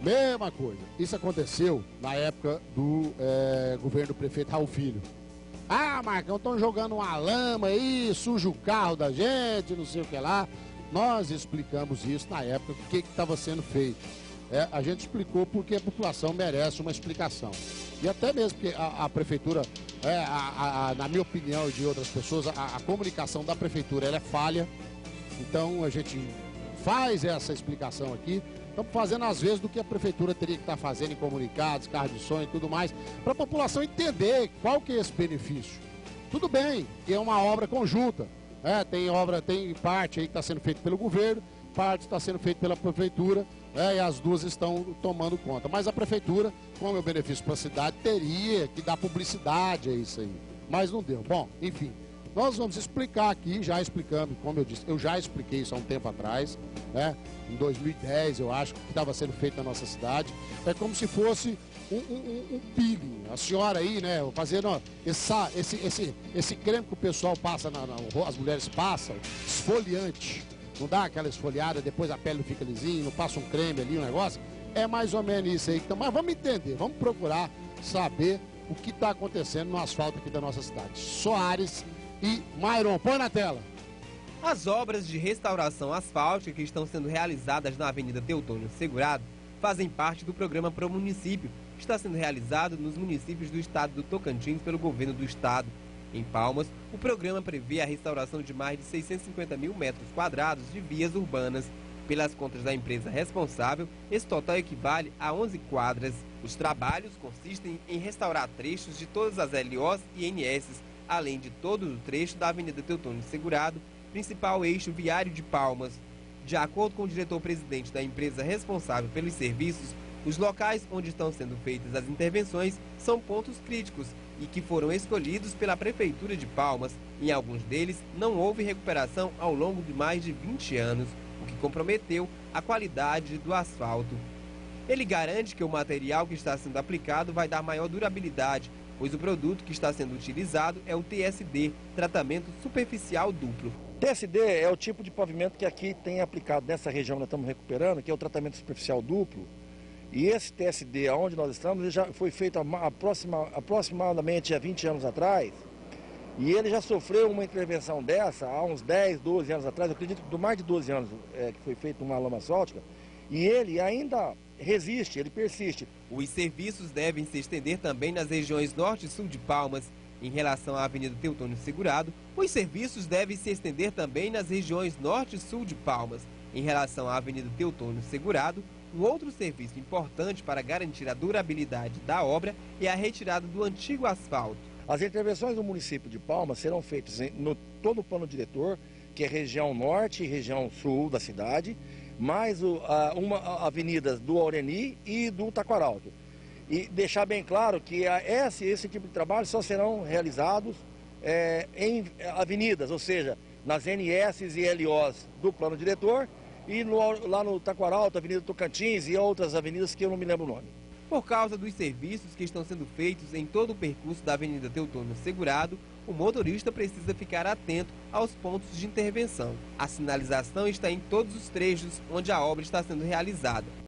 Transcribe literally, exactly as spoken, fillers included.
Mesma coisa. Isso aconteceu na época do é, governo do prefeito Raul Filho. Ah, Marcão, estão jogando uma lama aí, suja o carro da gente, não sei o que lá. Nós explicamos isso na época, o que estava sendo feito. É, a gente explicou porque a população merece uma explicação. E até mesmo porque a, a prefeitura, é, a, a, a, na minha opinião e de outras pessoas, a, a comunicação da prefeitura ela é falha. Então a gente faz essa explicação aqui. Estamos fazendo às vezes do que a prefeitura teria que estar fazendo em comunicados, carros de som e tudo mais, para a população entender qual que é esse benefício. Tudo bem, que é uma obra conjunta. É, tem obra, tem parte aí que está sendo feita pelo governo, parte está sendo feita pela prefeitura, é, e as duas estão tomando conta. Mas a prefeitura, como é o benefício para a cidade, teria que dar publicidade a isso aí. Mas não deu. Bom, enfim, nós vamos explicar aqui, já explicando, como eu disse, eu já expliquei isso há um tempo atrás, né? Em dois mil e dez, eu acho, que estava sendo feito na nossa cidade. É como se fosse um, um, um peeling. A senhora aí, né, fazendo essa, esse, esse, esse creme que o pessoal passa, na, na, as mulheres passam, esfoliante. Não dá aquela esfoliada, depois a pele não fica lisinha, não passa um creme ali, um negócio. É mais ou menos isso aí. Então, mas vamos entender, vamos procurar saber o que está acontecendo no asfalto aqui da nossa cidade. Soares e Mairon, põe na tela. As obras de restauração asfáltica que estão sendo realizadas na Avenida Teutônio Segurado fazem parte do programa Pro Município, que está sendo realizado nos municípios do estado do Tocantins pelo governo do estado. Em Palmas, o programa prevê a restauração de mais de seiscentos e cinquenta mil metros quadrados de vias urbanas. Pelas contas da empresa responsável, esse total equivale a onze quadras. Os trabalhos consistem em restaurar trechos de todas as L Os e N S, além de todo o trecho da Avenida Teutônio Segurado, principal eixo viário de Palmas. De acordo com o diretor-presidente da empresa responsável pelos serviços, os locais onde estão sendo feitas as intervenções são pontos críticos e que foram escolhidos pela Prefeitura de Palmas. Em alguns deles, não houve recuperação ao longo de mais de vinte anos, o que comprometeu a qualidade do asfalto. Ele garante que o material que está sendo aplicado vai dar maior durabilidade, pois o produto que está sendo utilizado é o T S D, tratamento superficial duplo. T S D é o tipo de pavimento que aqui tem aplicado nessa região que nós estamos recuperando, que é o tratamento superficial duplo. E esse T S D, onde nós estamos, ele já foi feito aproxima, aproximadamente há vinte anos atrás. E ele já sofreu uma intervenção dessa há uns dez, doze anos atrás, eu acredito que de mais de doze anos é, que foi feita uma lama asfáltica. E ele ainda resiste, ele persiste. Os serviços devem se estender também nas regiões norte e sul de Palmas. Em relação à Avenida Teutônio Segurado, os serviços devem se estender também nas regiões norte e sul de Palmas. Em relação à Avenida Teutônio Segurado, um outro serviço importante para garantir a durabilidade da obra é a retirada do antigo asfalto. As intervenções do município de Palmas serão feitas no todo o plano diretor, que é região norte e região sul da cidade, mais o, a, uma avenida do Aureni e do Taquaralto. E deixar bem claro que a, esse, esse tipo de trabalho só serão realizados é, em avenidas, ou seja, nas N S e L Os do plano diretor e no, lá no Taquaralto, Avenida Tocantins e outras avenidas que eu não me lembro o nome. Por causa dos serviços que estão sendo feitos em todo o percurso da Avenida Teutônio Segurado, o motorista precisa ficar atento aos pontos de intervenção. A sinalização está em todos os trechos onde a obra está sendo realizada.